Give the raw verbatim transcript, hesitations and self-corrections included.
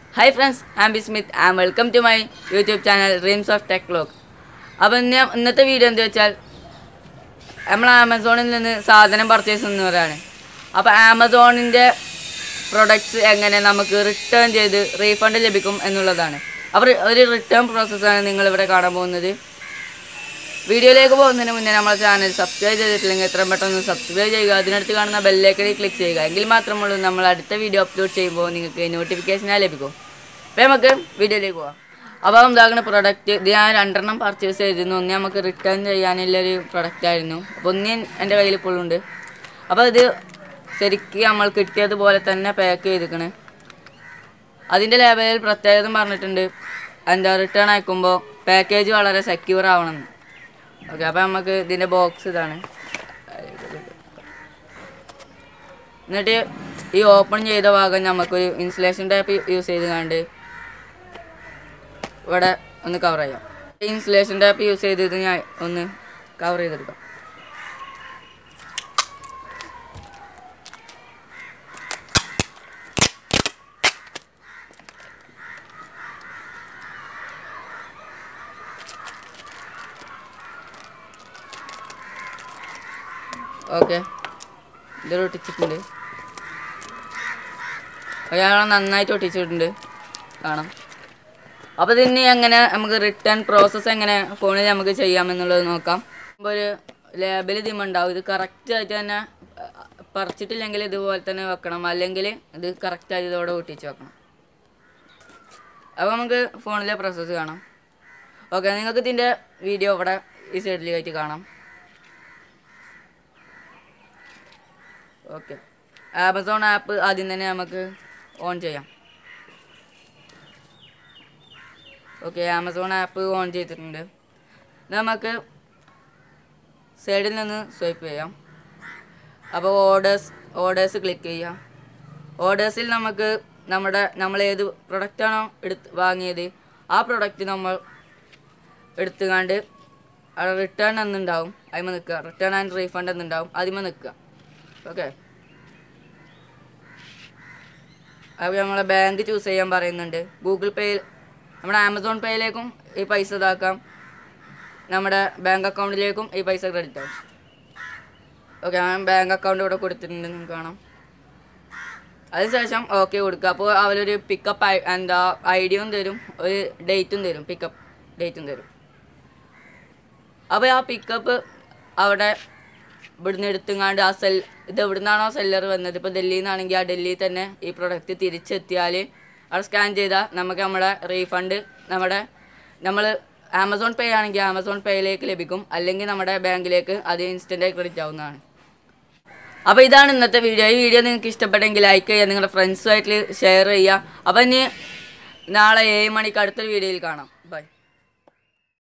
Hi friends, I'm Bismith and welcome to my YouTube channel Dreams of Tech Vlog. Now, in this video, we will Amazon purchase Amazon products return refund return process. Video like our channel, subscribe to subscribe to the bell icon click the video upload notification. Video like Above the product, they are under purchase return the product. Punian and a pulunde. About the Seriki Amal Kitia the Bolatana package. Adin the level protect the marnet and the return I combo package or secure. Okay, അപ്പോൾ നമുക്ക് ഇതിന്റെ box ഇതാണ്. എന്നിട്ട് ഈ open ചെയ്ത ഭാഗം നമുക്ക് ഒരു ഇൻസുലേഷൻ ടേപ്പ് യൂസ് ചെയ്തുകൊണ്ട് ഇവിടെ ഒന്ന് കവർ ചെയ്യാം. ഇൻസുലേഷൻ ടേപ്പ് യൂസ് ചെയ്തിട്ട് ഞാൻ ഒന്ന് കവർ ചെയ്തെടുക്കാം. Okay, there are teachers today. I am a night or teacher today. Apa ini yang mana amga return process yang mana phone ini amga caya menolak nokam. Baru label di mandau itu correct aja na purchase yang gile itu buat tanya wakana mal yang gile itu correct aja itu orang teacher wakana. Apa amga phone le process kana. Okay, ni aku tinda video pada isi lihat itu kana. Okay. Amazon app adin തന്നെ നമുക്ക് on ചെയ്യാം. Okay, Amazon app on ചെയ്തിട്ടുണ്ട്. നമുക്ക് സൈഡിൽ നിന്ന് swipe ചെയ്യാം. അപ്പോൾ orders orders click ചെയ്യാം. ഓർഡേഴ്സിൽ നമുക്ക് നമ്മുടെ നമ്മൾ ഏത് പ്രൊഡക്റ്റ് ആണോ എടുത്ത് വാങ്ങിയത് ആ പ്രൊഡക്റ്റ് നമ്മൾ എടുത്തുകൊണ്ട് അവിടെ റിട്ടേൺ എന്നുണ്ടാവും. അതിന്മേൽ നിൽക്കുക. റിട്ടേൺ ആൻഡ് റീഫണ്ട് എന്നുണ്ടാവും. അതിന്മേൽ നിൽക്കുക. Okay. अब हमारा बैंक चूस ചെയ്യാൻ പറയുന്നുണ്ട്. ഗൂഗിൾ പേ നമ്മുടെ ആമസോൺ പേയിലേക്കും ഈ പൈസ ഇതാക്കാം. നമ്മുടെ ബാങ്ക് അക്കൗണ്ടിലേക്കും ഈ പൈസ ക്രെഡിറ്റ് ആവും. ഓക്കെ, ഞാൻ ബാങ്ക് അക്കൗണ്ട് ഇവിടെ കൊടുത്തിട്ടുണ്ട്, നിങ്ങൾക്ക് കാണാം. അതിനുശേഷം ഓക്കെ കൊടുക്കുക. അപ്പോൾ അവരൊരു പിക്കപ്പ് എന്താ ഐഡിയും തരും, ഒരു ഡേറ്റും തരും, പിക്കപ്പ് ഡേറ്റും തരും. അപ്പോൾ ആ പിക്കപ്പ് അവിടെ ഇവിടുന്ന് എടുത്തുങ്ങാണ്ട് ആ സെൽ ഇത് എവിടുന്നാണോ സെല്ലർ വന്നത്, ഇപ്പോൾ ഡൽഹിയിൽ നിന്നാണെങ്കിൽ ആ ഡൽഹിയിൽ തന്നെ ഈ പ്രൊഡക്റ്റ് തിരിച്ചെത്തിയാൽ അവിടെ സ്കാൻ ചെയ്താൽ നമുക്ക് നമ്മുടെ റീഫണ്ട് നമ്മുടെ നമ്മൾ ആമസോൺ പേ ആണെങ്കിൽ ആമസോൺ പേയിലേക്ക് ലഭിക്കും, അല്ലെങ്കിൽ നമ്മുടെ ബാങ്കിലേക്ക് അത് ഇൻസ്റ്റൻ്റായി ക്രെഡിറ്റ് ആവുന്നതാണ്. അപ്പോൾ ഇതാണ് ഇന്നത്തെ വീഡിയോ. ഈ വീഡിയോ നിങ്ങൾക്ക് ഇഷ്ടപ്പെട്ടെങ്കിൽ ലൈക്ക് ചെയ്യുക, നിങ്ങളുടെ ഫ്രണ്ട്സുമായിട്ട് ഷെയർ ചെയ്യുക. അപ്പോൾ ഇനി നാളെ ഏഴ് മണിക്ക് അടുത്തൊരു വീഡിയോയിൽ കാണാം. ബൈ.